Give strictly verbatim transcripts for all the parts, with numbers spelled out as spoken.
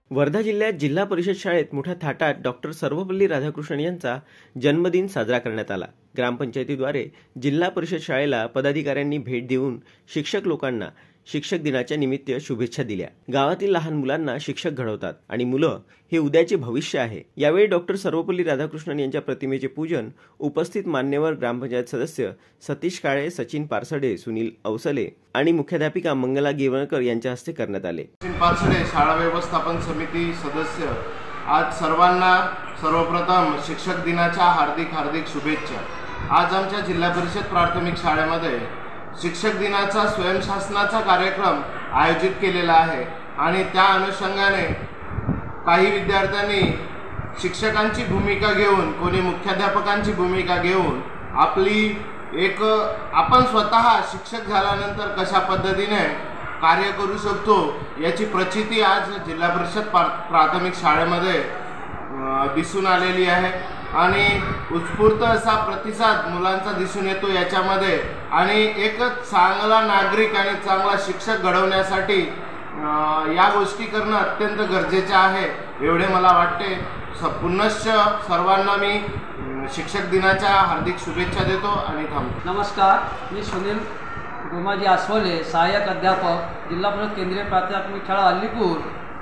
वर्धा जिल्ह्यात जिल्हा परिषद शाळेत मोठ्या थाटात डॉक्टर सर्वपल्ली राधाकृष्णन यांचा जन्मदिन साजरा करण्यात आला। ग्रामपंचायतीद्वारे जिल्हा परिषद शाळेला पदाधिकाऱ्यांनी भेट देऊन शिक्षक लोकांना शिक्षक दिनाच्या निमित्त शुभेच्छा दिल्या। गावातील लहान मुलांना शिक्षक घडवतात आणि मुलं हे उद्याचे भविष्य आहे। यावेळी डॉक्टर सर्वपल्ली राधाकृष्णन यांच्या प्रतिमेचे पूजन उपस्थित मान्यवर ग्रामपंचायत सदस्य सतीश काळे, सचिन पारसडे, सुनील अवसले आणि मुख्याध्यापिका मंगला गेवणकर यांच्या हस्ते करण्यात आले। सचिन पारसडे, शाळा व्यवस्थापन समिती सदस्य, आज सर्वांना सर्वप्रथम शिक्षक दिनाच्या हार्दिक हार्दिक शुभेच्छा। आज आमच्या जिल्हा परिषद प्राथमिक शाळेमध्ये शिक्षक दिनाचा स्वयंशासनाचा कार्यक्रम आयोजित केलेला आहे आणि त्या अनुषंगाने काही विद्यार्थ्यांनी शिक्षकांची भूमिका घेऊन, कोणी मुख्याध्यापकांची भूमिका घेऊन आपली एक आपण स्वतः शिक्षक झाल्यानंतर कशा पद्धतीने कार्य करू शकतो याची प्रचिती आज जिल्हा परिषद प्राथमिक शाळेमध्ये दिसून आलेली आहे आणि उत्स्फूर्त असा प्रतिसाद मुलांचा दिसून येतो याच्यामध्ये। आणि एक चांगला नागरिक आणि चांगला शिक्षक घडवण्यासाठी या गोष्टी करणं अत्यंत गरजेचे आहे एवढे मला वाटते। पुनश्च सर्वांना मी शिक्षक दिनाच्या हार्दिक शुभेच्छा देतो आणि थांबतो। नमस्कार, मी सुनील गोमाजी आसवले, सहाय्यक अध्यापक, जिल्हा परिषद केंद्रीय प्राथमिक शाळा अलीपूर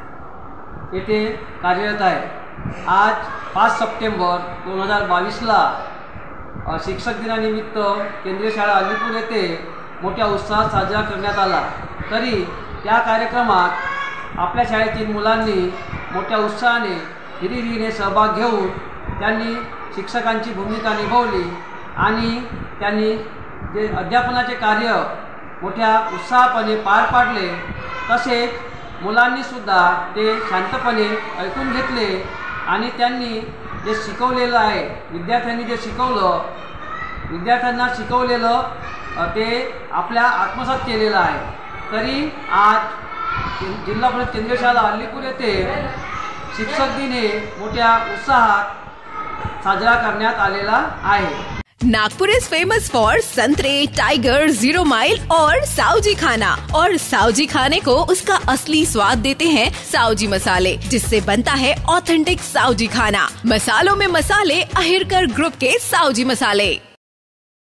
येथे कार्यरत आहे। आज पाच सप्टेंबर दोन हजार बावीसला शिक्षक दिनानिमित्त केंद्रीय शाळा अलीपूर येथे मोठ्या उत्साहात साजरा करण्यात आला। तरी त्या कार्यक्रमात आपल्या शाळेतील मुलांनी मोठ्या उत्साहाने हिरिरीने सहभाग घेऊन त्यांनी शिक्षकांची भूमिका निभावली आणि त्यांनी जे अध्यापनाचे कार्य मोठ्या उत्साहापणे पार पाडले। तसेच मुलांनीसुद्धा ते शांतपणे ऐकून घेतले आणि त्यांनी जे शिकवलेलं आहे, विद्यार्थ्यांनी जे शिकवलं विद्यार्थ्यांना शिकवलेलं ते आपल्या आत्मसात केलेलं आहे। तरी आज जिल्हा परिषद केंद्रीय शाळा अलीपूर येथे शिक्षक दिन हे मोठ्या उत्साहात साजरा करण्यात आलेला आहे। नागपुर इज फेमस फॉर संतरे, टाइगर, जीरो माइल और साउजी खाना। और साउजी खाने को उसका असली स्वाद देते हैं साउजी मसाले, जिससे बनता है ऑथेंटिक साउजी खाना। मसालों में मसाले अहिरकर ग्रुप के साउजी मसाले।